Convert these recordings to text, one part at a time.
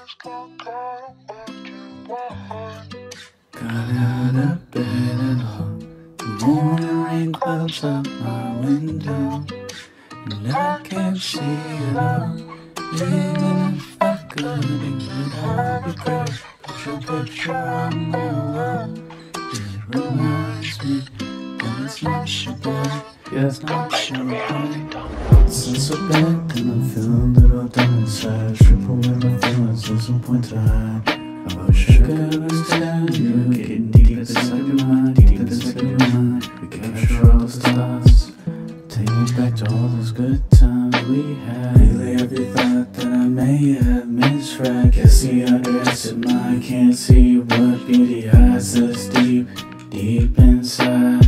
Got out of bed at all. The morning rain clouds up my window, and I can't see it all. Even if I could, it would all be great. Put your picture on my wall. It reminds me that it's not your bed. Yeah, it's not your bed. Since so bad, and I'm feeling a little down inside. Strip away my feelings, there's no point to hide. I wish I could understand you, getting deep inside your mind, deep inside your mind. We capture all those thoughts, take me back to all those good times we had. Relay every thought that I may have misread. Guess the underestimated mind can't see what beauty hides us deep, deep inside.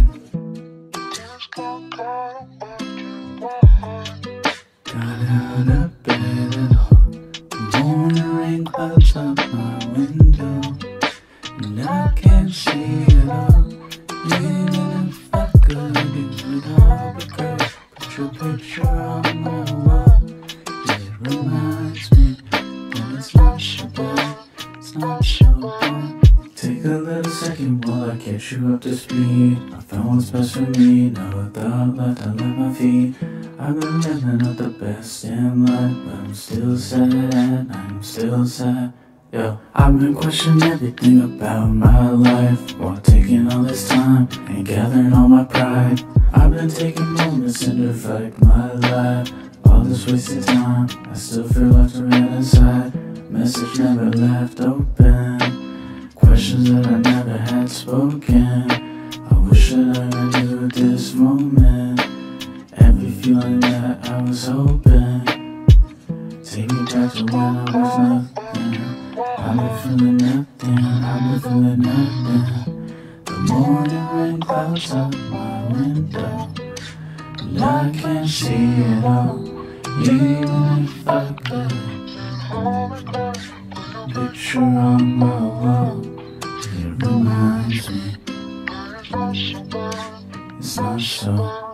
Got out of bed at all. The morning rain clouds up my window, and I can't see it all. Even if I could, it would all be great. Put your picture on my wall. It reminds me that it's not your bed, it's not your bed. Take a little second while I catch you up to speed. I found what's best for me, now without left I left my feet. I've been living up the best in life, but I'm still sad, I'm still sad. Yo, I've been questioning everything about my life, while taking all this time and gathering all my pride. I've been taking moments to reflect my life, all this wasted time, I still feel left to read inside. Message never left open, questions that I never had spoken. I wish that I knew this moment, every feeling that I was hoping. Take me back to when I was nothing. I've been feeling nothing, I've been feeling nothing. The morning rain clouds up my window, and I can't see it all. Even if I could, picture on my wall. It reminds me it's not so